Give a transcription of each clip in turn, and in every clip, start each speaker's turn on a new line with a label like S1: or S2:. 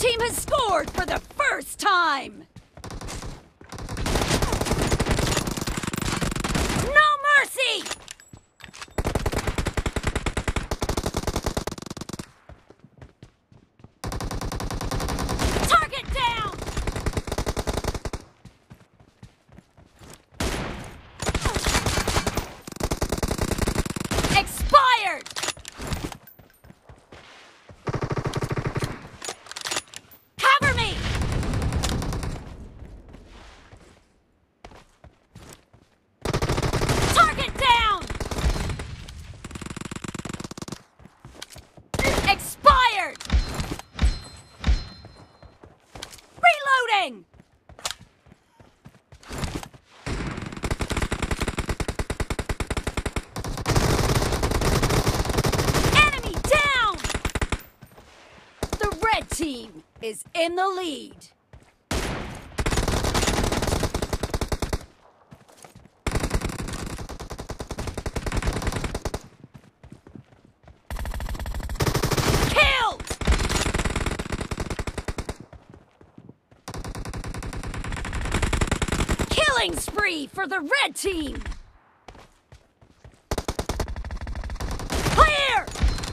S1: team has scored for the first time! No mercy! Target down! Expired! Cover me! Target down! Expired! Reloading! Enemy down! The red team is in the lead. Killed! Killing spree for the red team! Clear!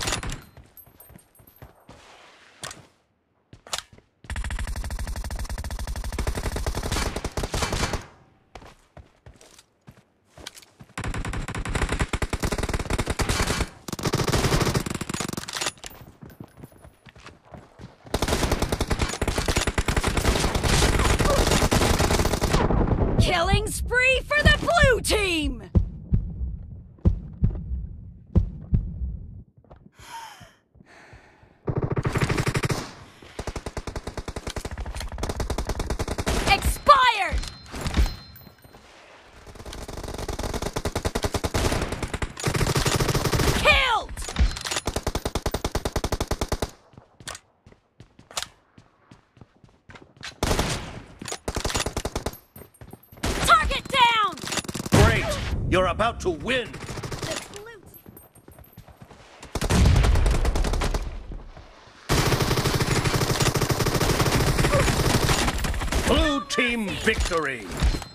S1: Killing spree for the blue team! Expired! Killed! Target down!
S2: Great! You're about to win!
S1: The blue
S2: Blue team victory!